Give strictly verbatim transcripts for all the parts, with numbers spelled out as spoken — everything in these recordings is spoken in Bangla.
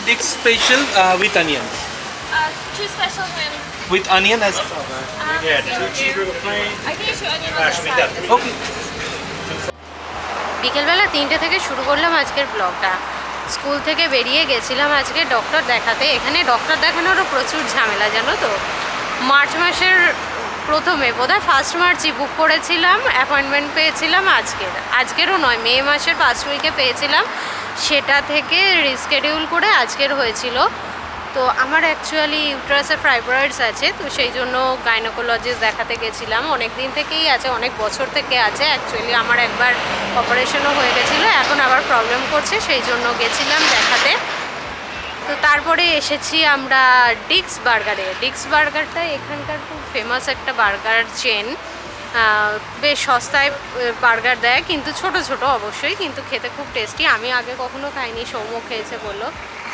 Dick special uh, with onion. Uh, two special wings. With onion as well. Um, yeah, two cheeseburger plain. I can get you onion on the side. Okay. বিকেলবেলা তিনটে থেকে শুরু করলাম আজকের ব্লগটা। স্কুল থেকে বেরিয়ে গেছিলাম আজকে ডক্টর দেখাতে। এখানে ডক্টর দেখানোরও প্রচুর ঝামেলা জানো তো। মার্চ মাসের প্রথমে বোধহয় ফার্স্ট মার্চই বুক করেছিলাম, অ্যাপয়েন্টমেন্ট পেয়েছিলাম আজকের আজকেরও নয় মে মাসের ফার্স্ট উইকে পেয়েছিলাম, সেটা থেকে রিস্কেডিউল করে আজকের হয়েছিল। তো আমার অ্যাকচুয়ালি ইউট্রাসে ফাইব্রয়েডস আছে, তো সেই জন্য গাইনোকোলজিস্ট দেখাতে গেছিলাম। অনেক দিন থেকেই আছে, অনেক বছর থেকে আছে। অ্যাকচুয়ালি আমার একবার অপারেশনও হয়ে গেছিলো, এখন আবার প্রবলেম করছে, সেই জন্য গেছিলাম দেখাতে। তো তারপরে এসেছি আমরা ডিক্স বার্গারে। ডিক্স বার্গারটা এখানকার খুব ফেমাস একটা বার্গার চেন, বেশ সস্তায় বার্গার দেয়, কিন্তু ছোট ছোট অবশ্যই, কিন্তু খেতে খুব টেস্টি। আমি আগে কখনো খাইনি, সৌম্য খেয়েছে বললো।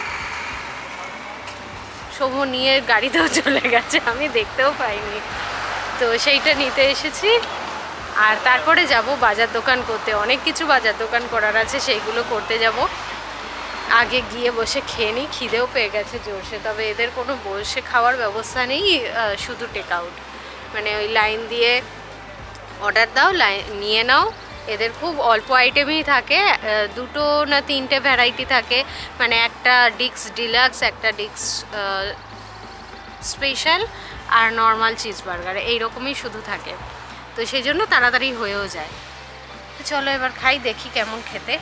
সৌম্য নিয়ে গাড়িতেও চলে গেছে, আমি দেখতেও পাইনি। তো সেইটা নিতে এসেছি। আর তারপরে যাব বাজার দোকান করতে, অনেক কিছু বাজার দোকান করার আছে, সেইগুলো করতে যাব। আগে গিয়ে বসে খেয়ে নিই, খিদেও পেয়ে গেছে জোরসে। তবে এদের কোনো বসে খাওয়ার ব্যবস্থা নেই, শুধু টেক আউট, মানে ওই লাইন দিয়ে অর্ডার দাও, লাইন নিয়ে নাও। এদের খুব অল্প আইটেমই থাকে, দুটো না তিনটে ভ্যারাইটি থাকে, মানে একটা ডিক্স ডিলাক্স, একটা ডিক্স স্পেশাল আর নর্মাল চিজ বার্গার, এইরকমই শুধু থাকে। তো সেই জন্য তাড়াতাড়ি হয়েও যায়। তো চলো এবার খাই, দেখি কেমন খেতে।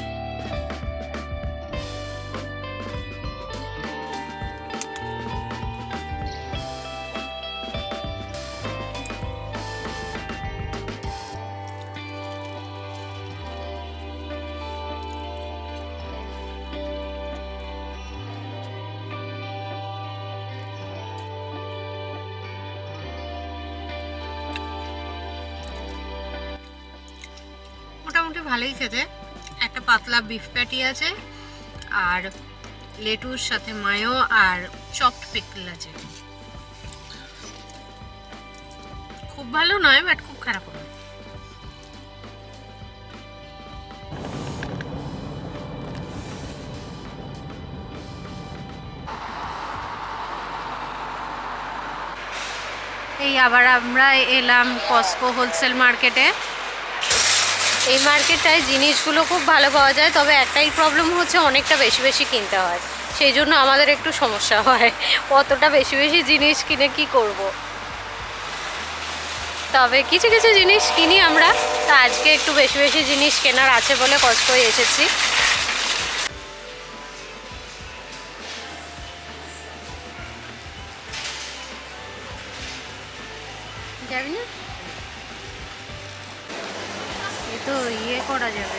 মোটামুটি ভালোই খেতে। একটা পাতলা বিফ প্যাটি আছে, আর লেটুর সাথে মায়ো আর চপড পিকল আছে। খুব ভালো নয়, বাট খুব খারাপ নয়। এই আবার আমরা এলাম কস্কো হোলসেল মার্কেটে। এই মার্কেটটায় জিনিসগুলো খুব ভালো পাওয়া যায়, তবে একটাই প্রবলেম হচ্ছে অনেকটা বেশি বেশি কিনতে হয়, সেই জন্য আমাদের একটু সমস্যা হয়। অতটা বেশি বেশি জিনিস কিনে কি করব। তবে কিছু কিছু জিনিস কিনি আমরা। তা আজকে একটু বেশি বেশি জিনিস কেনার আছে বলে কস্কোয় এসেছি। যাবি না? এ তো ইয়ে করা যাবে,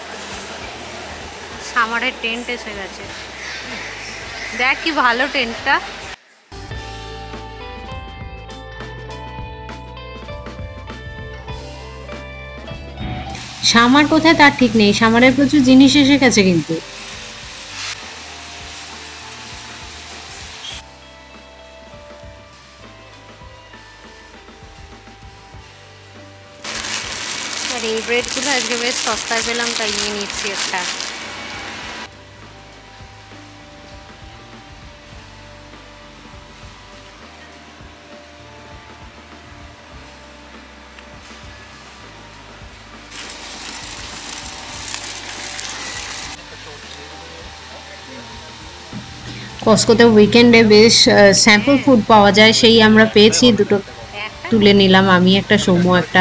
সামারের টেন্ট এসে গেছে। দেখ কি ভালো টেন্টটা। সামার কোথায় তার ঠিক নেই, সামারের প্রচুর জিনিস এসে গেছে কিন্তু। আর এই ব্রেডগুলো আজকে বেশ সস্তায় পেলাম, তাই নিয়ে নিচ্ছি একটা। কস্কোতে উইকেন্ডে বেশ স্যাম্পল ফুড পাওয়া যায়, সেই আমরা পেয়েছি। দুটো তুলে নিলাম, আমি একটা, সৌম্য একটা।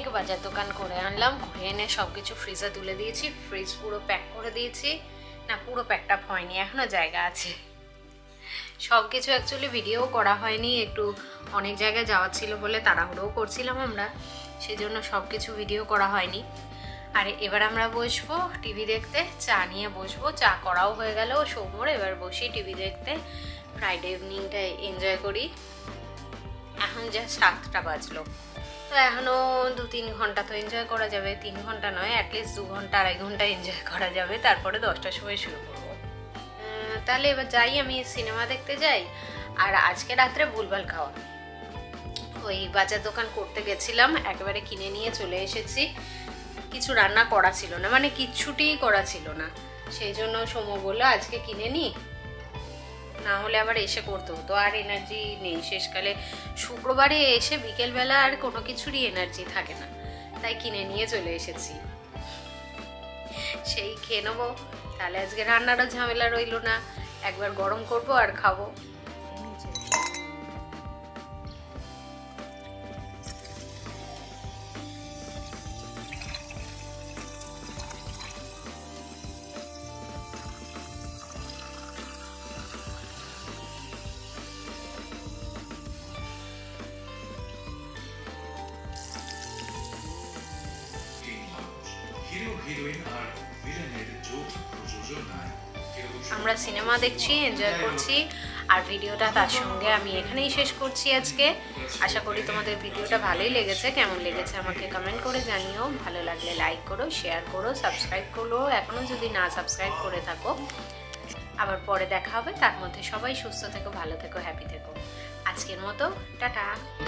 অনেক বাজার দোকান করে আনলাম, ঘুরে এনে সব কিছু ফ্রিজে তুলে দিয়েছি, ফ্রিজ পুরো প্যাক করে দিয়েছি। না, পুরো প্যাকটা হয়নি, এখনো জায়গা আছে। সব কিছু অ্যাকচুয়ালি ভিডিও করা হয়নি, একটু অনেক জায়গায় যাওয়ার ছিল বলে তাড়াহুড়োও করছিলাম আমরা, সেই জন্য সব কিছু ভিডিও করা হয়নি। আর এবার আমরা বসবো টিভি দেখতে, চা নিয়ে বসবো, চা করাও হয়ে গেল সৌম্যর, এবার বসি টিভি দেখতে, ফ্রাইডে ইভিনিংটা এনজয় করি। এখন যা সাতটা বাজলো, তো এখনও দু তিন ঘন্টা তো এনজয় করা যাবে, তিন ঘন্টা নয় অ্যাটলিস্ট দু ঘন্টা আড়াই ঘন্টা এনজয় করা যাবে, তারপরে দশটার সময় শুরু করবো। তাহলে এবার যাই, আমি সিনেমা দেখতে যাই। আর আজকে রাত্রে ভুলভাল খাওয়া, ওই বাজার দোকান করতে গেছিলাম, একেবারে কিনে নিয়ে চলে এসেছি। কিছু রান্না করা ছিল না, মানে কিচ্ছুটিই করা ছিল না, সেই জন্য সৌম্য বললো আজকে কিনে নি, না হলে আবার এসে করতে হতো, আর এনার্জি নেই শেষকালে। শুক্রবারে এসে বিকেলবেলা আর কোনো কিছুরই এনার্জি থাকে না, তাই কিনে নিয়ে চলে এসেছি, সেই খেয়ে নেবো। তাহলে আজকে রান্নারও ঝামেলা রইল না, একবার গরম করব আর খাবো। আমরা সিনেমা দেখছি, এনজয় করছি, আর ভিডিওটা তার সঙ্গে আমি এখানেই শেষ করছি আজকে। আশা করি তোমাদের ভিডিওটা ভালোই লেগেছে, কেমন লেগেছে আমাকে কমেন্ট করে জানিও, ভালো লাগলে লাইক করো, শেয়ার করো, সাবস্ক্রাইব করো এখনও যদি না সাবস্ক্রাইব করে থাকো। আবার পরে দেখা হবে, তার মধ্যে সবাই সুস্থ থেকো, ভালো থেকো, হ্যাপি থেকো। আজকের মতো টাটা।